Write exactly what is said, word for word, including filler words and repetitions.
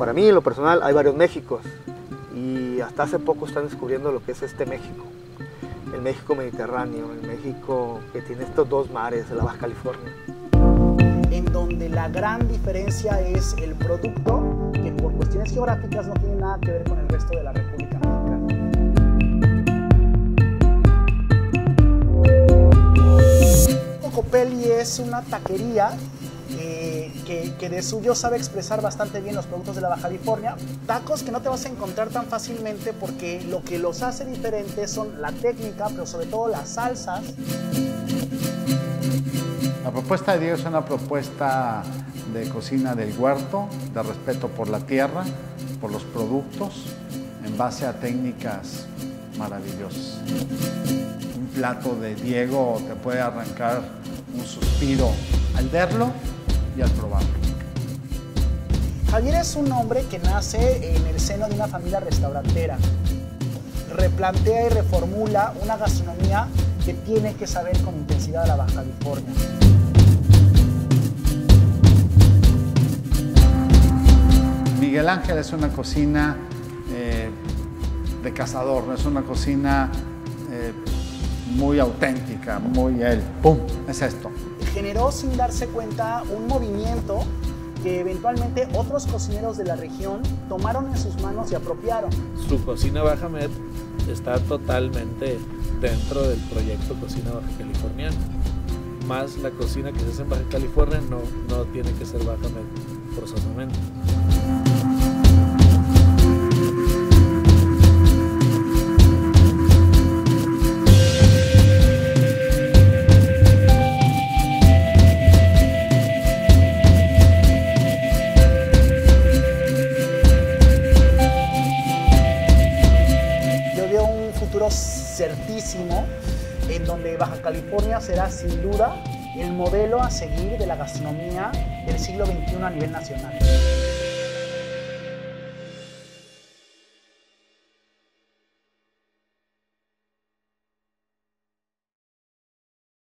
para mí, en lo personal, hay varios Méxicos y hasta hace poco están descubriendo lo que es este México, el México mediterráneo, el México que tiene estos dos mares de la Baja California. En donde la gran diferencia es el producto, que por cuestiones geográficas no tiene nada que ver con el resto de la República Mexicana. Cocopelli es una taquería eh, que, que de suyo sabe expresar bastante bien los productos de la Baja California. Tacos que no te vas a encontrar tan fácilmente porque lo que los hace diferentes son la técnica, pero sobre todo las salsas. La propuesta de Diego es una propuesta de cocina del huerto, de respeto por la tierra, por los productos, en base a técnicas maravillosas. Un plato de Diego te puede arrancar un suspiro al verlo y al probarlo. Javier es un hombre que nace en el seno de una familia restaurantera. Replantea y reformula una gastronomía que tiene que saber con intensidad a la Baja California. Miguel Ángel es una cocina eh, de cazador, no es una cocina eh, muy auténtica, muy él, ¡pum!, es esto. Generó sin darse cuenta un movimiento que eventualmente otros cocineros de la región tomaron en sus manos y apropiaron. Su cocina Baja Med está totalmente dentro del proyecto Cocina Baja Californiana. Más la cocina que se hace en Baja California no, no tiene que ser Baja Med forzosamente. Certísimo, en donde Baja California será sin duda el modelo a seguir de la gastronomía del siglo veintiuno a nivel nacional.